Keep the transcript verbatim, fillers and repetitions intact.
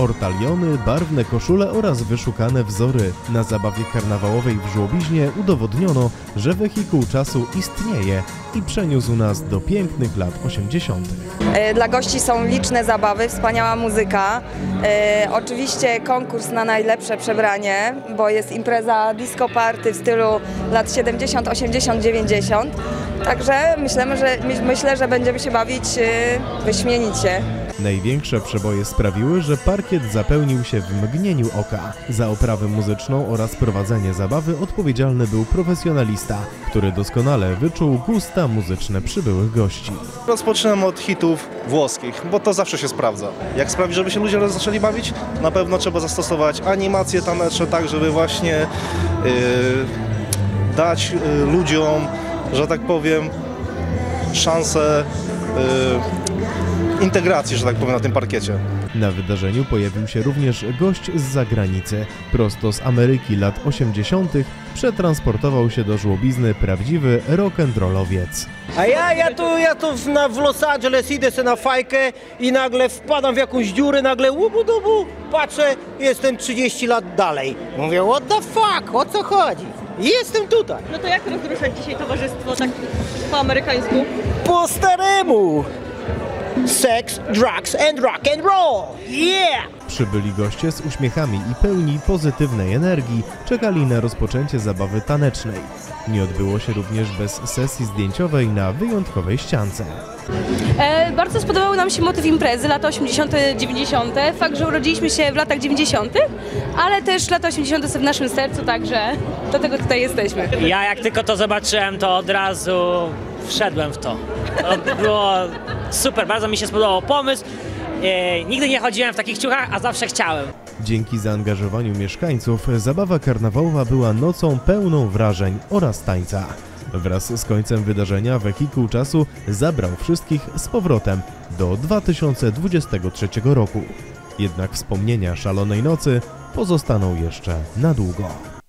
Ortaliony, barwne koszule oraz wyszukane wzory. Na zabawie karnawałowej w Żłobiźnie udowodniono, że wehikuł czasu istnieje i przeniósł nas do pięknych lat osiemdziesiątych. Dla gości są liczne zabawy, wspaniała muzyka. E, oczywiście konkurs na najlepsze przebranie, bo jest impreza disco party w stylu lat siedemdziesiąt, osiemdziesiąt, dziewięćdziesiąt. Także myślimy, że, myślę, że będziemy się bawić e, wyśmienicie. Największe przeboje sprawiły, że parkiet zapełnił się w mgnieniu oka. Za oprawę muzyczną oraz prowadzenie zabawy odpowiedzialny był profesjonalista, który doskonale wyczuł gusta muzyczne przybyłych gości. Rozpoczynam od hitów włoskich, bo to zawsze się sprawdza. Jak sprawić, żeby się ludzie zaczęli bawić? Na pewno trzeba zastosować animacje taneczne, tak żeby właśnie yy, dać yy, ludziom, że tak powiem, szansę yy, integracji, że tak powiem, na tym parkiecie. Na wydarzeniu pojawił się również gość z zagranicy. Prosto z Ameryki lat osiemdziesiątych przetransportował się do Żłobizny prawdziwy rock'n'rollowiec. A ja, ja tu, ja tu w, na, w Los Angeles idę sobie na fajkę i nagle wpadam w jakąś dziurę, nagle łubu dubu, patrzę, jestem trzydzieści lat dalej. Mówię, what the fuck, o co chodzi? Jestem tutaj. No to jak rozruszać dzisiaj towarzystwo tak po amerykańsku? Po staremu! Sex, drugs and rock and roll! Yeah! Przybyli goście z uśmiechami i pełni pozytywnej energii czekali na rozpoczęcie zabawy tanecznej. Nie odbyło się również bez sesji zdjęciowej na wyjątkowej ściance. E, bardzo spodobał nam się motyw imprezy, lata osiemdziesiąte, dziewięćdziesiąte. Fakt, że urodziliśmy się w latach dziewięćdziesiątych, ale też lata osiemdziesiąte są w naszym sercu, także dlatego tutaj jesteśmy. Ja jak tylko to zobaczyłem, to od razu wszedłem w to. To było super, bardzo mi się spodobał pomysł. E, nigdy nie chodziłem w takich ciuchach, a zawsze chciałem. Dzięki zaangażowaniu mieszkańców zabawa karnawałowa była nocą pełną wrażeń oraz tańca. Wraz z końcem wydarzenia wehikuł czasu zabrał wszystkich z powrotem do dwa tysiące dwudziestego trzeciego roku. Jednak wspomnienia szalonej nocy pozostaną jeszcze na długo.